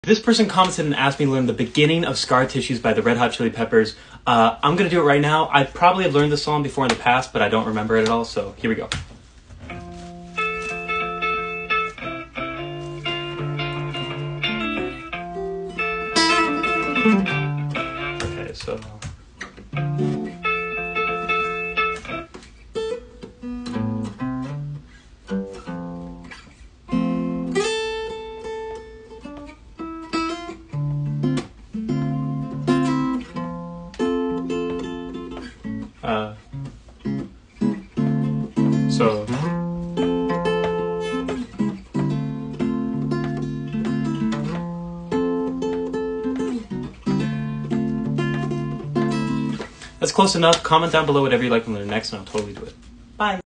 This person commented and asked me to learn the beginning of Scar Tissues by the Red Hot Chili Peppers. I'm going to do it right now. I probably have learned this song before in the past, but I don't remember it at all, so here we go. Okay, so... So that's close enough. Comment down below whatever you'd like to learn next, and I'll totally do it.